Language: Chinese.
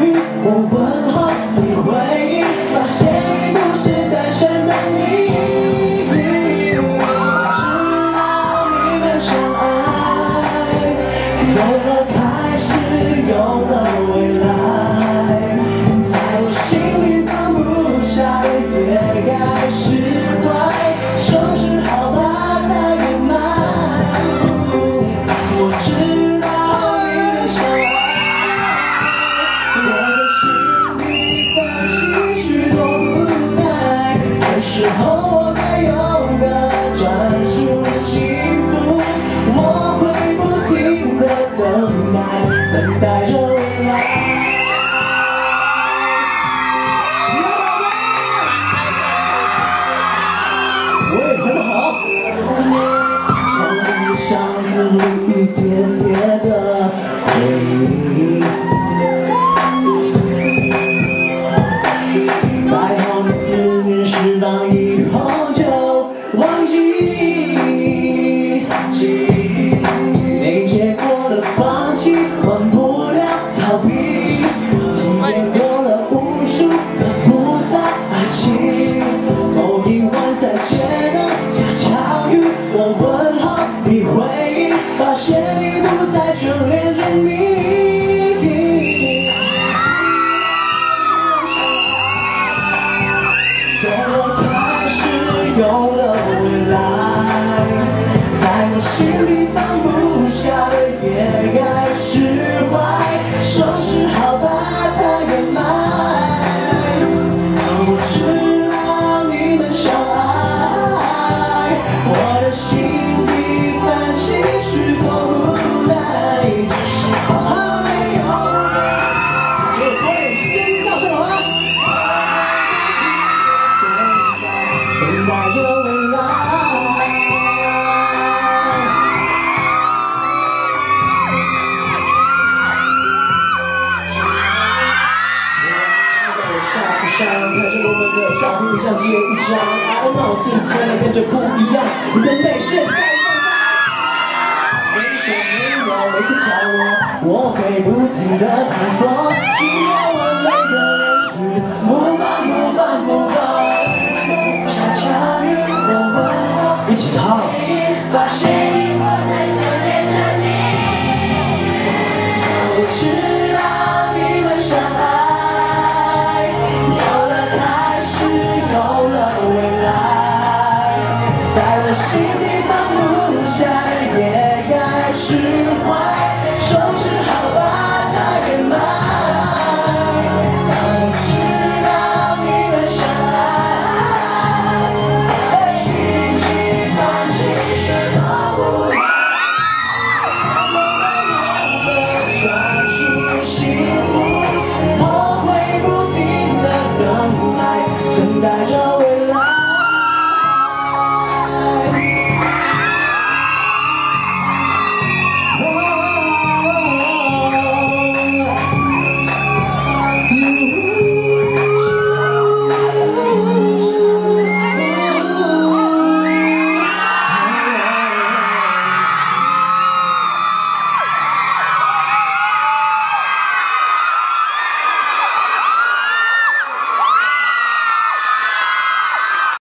遇，我问候你回应，发现你不是单身的你。知道你们相爱，有了开始，有了未来，在我心里放不下的也该释怀，收拾好吧才圆满。我知道你们相爱，我的心里泛起许多无奈，这时候我该有个专属幸福，我会不停地等待着未来。我也很好，像箱子里一叠叠的回忆，在好几思念释放以后就忘记，没结果的放弃，忘不了逃避，体验过了无数个复杂爱情，否定完再接能下巧遇，我问候你回应，发现你不再眷恋着你。有了开始，有了未来，在我心里放不下的也该释怀，收拾好吧才圆满。我知道你们相爱，我的心里泛起许多无奈，这时候还有个尖叫声好吗？等待着未来。看着我们的照片像接一张 I don't know， 心思跟着不一样，你的泪是在每个角落，我会不停地探索。